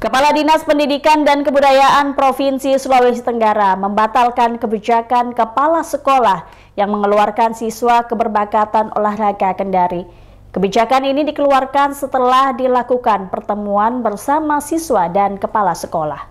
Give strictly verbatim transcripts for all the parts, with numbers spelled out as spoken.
Kepala Dinas Pendidikan dan Kebudayaan Provinsi Sulawesi Tenggara membatalkan kebijakan kepala sekolah yang mengeluarkan siswa keberbakatan olahraga Kendari. Kebijakan ini dikeluarkan setelah dilakukan pertemuan bersama siswa dan kepala sekolah.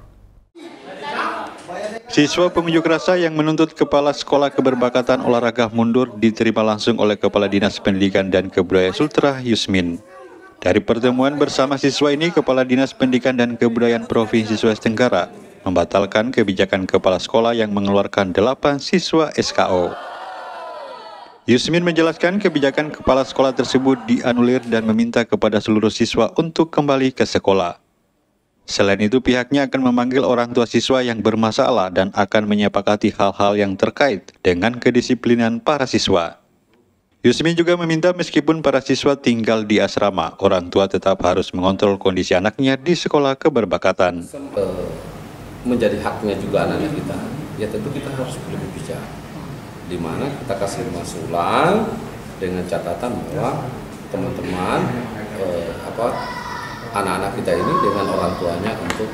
Siswa pengunjuk rasa yang menuntut kepala sekolah keberbakatan olahraga mundur diterima langsung oleh Kepala Dinas Pendidikan dan Kebudayaan Sultra Yusmin. Dari pertemuan bersama siswa ini, Kepala Dinas Pendidikan dan Kebudayaan Provinsi Sulawesi Tenggara membatalkan kebijakan kepala sekolah yang mengeluarkan delapan siswa S K O. Yusmin menjelaskan kebijakan kepala sekolah tersebut dianulir dan meminta kepada seluruh siswa untuk kembali ke sekolah. Selain itu, pihaknya akan memanggil orang tua siswa yang bermasalah dan akan menyepakati hal-hal yang terkait dengan kedisiplinan para siswa. Yusmin juga meminta meskipun para siswa tinggal di asrama, orang tua tetap harus mengontrol kondisi anaknya di sekolah keberbakatan. Menjadi haknya juga anak-anak kita, ya tentu kita harus lebih bijak. Di mana kita kasih masukan dengan catatan bahwa teman-teman eh, apa anak-anak kita ini dengan orang tuanya untuk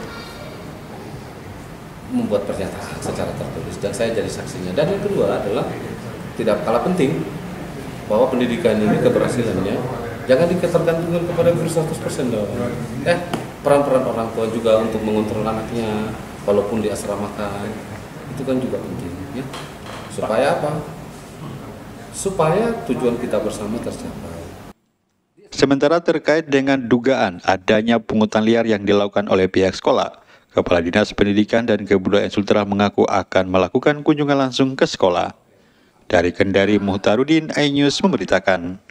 membuat pernyataan secara tertulis, dan saya jadi saksinya. Dan yang kedua adalah tidak kalah penting bahwa pendidikan ini keberhasilannya jangan diketergantungkan kepada guru seratus persen dong. Eh, peran-peran orang tua juga untuk mengontrol anaknya walaupun diasramakan, itu kan juga penting ya. Supaya apa? Supaya tujuan kita bersama tercapai. Sementara terkait dengan dugaan adanya pungutan liar yang dilakukan oleh pihak sekolah, Kepala Dinas Pendidikan dan Kebudayaan Sultra mengaku akan melakukan kunjungan langsung ke sekolah. Dari Kendari, Muhtarudin, iNews memberitakan.